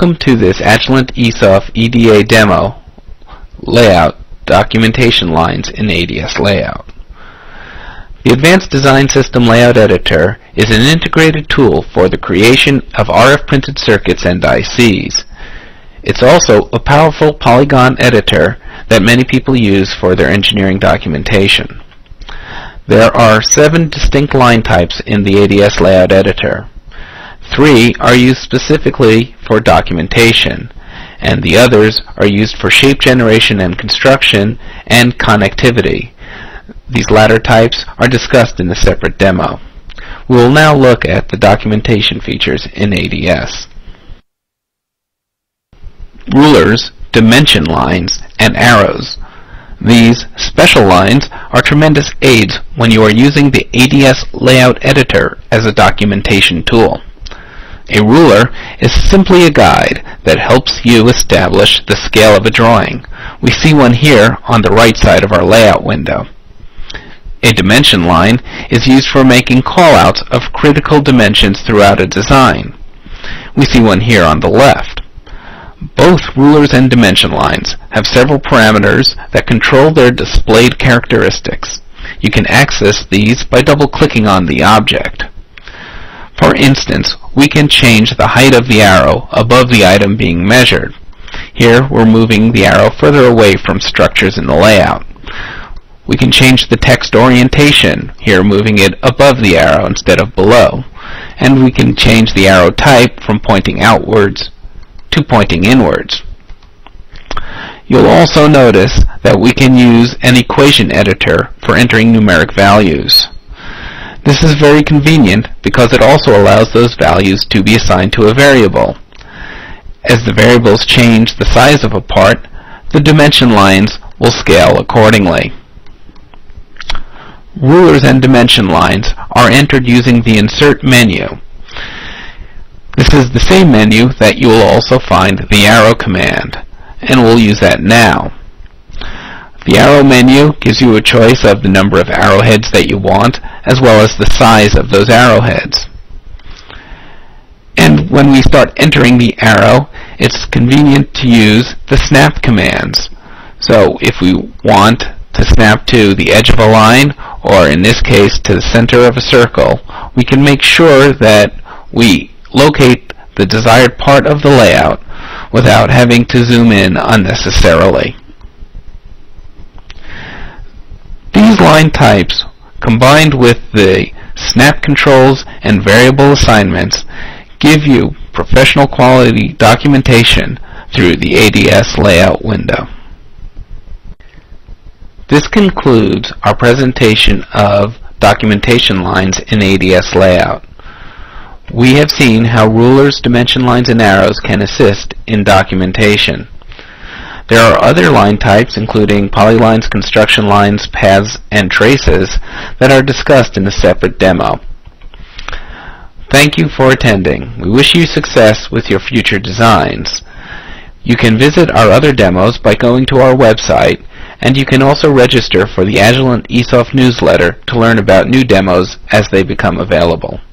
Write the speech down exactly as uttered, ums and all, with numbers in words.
Welcome to this Agilent E S O F E D A demo, Layout, Documentation Lines in A D S Layout. The Advanced Design System Layout Editor is an integrated tool for the creation of R F printed circuits and I Cs. It's also a powerful polygon editor that many people use for their engineering documentation. There are seven distinct line types in the A D S Layout Editor. Three are used specifically for documentation, and the others are used for shape generation and construction and connectivity. These latter types are discussed in a separate demo. We will now look at the documentation features in A D S. Rulers, dimension lines, and arrows. These special lines are tremendous aids when you are using the A D S Layout Editor as a documentation tool. A ruler is simply a guide that helps you establish the scale of a drawing. We see one here on the right side of our layout window. A dimension line is used for making callouts of critical dimensions throughout a design. We see one here on the left. Both rulers and dimension lines have several parameters that control their displayed characteristics. You can access these by double-clicking on the object. For instance, we can change the height of the arrow above the item being measured. Here we're moving the arrow further away from structures in the layout. We can change the text orientation, here moving it above the arrow instead of below. And we can change the arrow type from pointing outwards to pointing inwards. You'll also notice that we can use an equation editor for entering numeric values. This is very convenient because it also allows those values to be assigned to a variable. As the variables change the size of a part, the dimension lines will scale accordingly. Rulers and dimension lines are entered using the Insert menu. This is the same menu that you will also find the arrow command, and we'll use that now. The arrow menu gives you a choice of the number of arrowheads that you want, as well as the size of those arrowheads. And when we start entering the arrow, it's convenient to use the snap commands. So if we want to snap to the edge of a line, or in this case to the center of a circle, we can make sure that we locate the desired part of the layout without having to zoom in unnecessarily. These line types, combined with the snap controls and variable assignments, give you professional quality documentation through the A D S layout window. This concludes our presentation of documentation lines in A D S layout. We have seen how rulers, dimension lines, and arrows can assist in documentation. There are other line types, including polylines, construction lines, paths, and traces, that are discussed in a separate demo. Thank you for attending. We wish you success with your future designs. You can visit our other demos by going to our website, and you can also register for the Agilent E S O F newsletter to learn about new demos as they become available.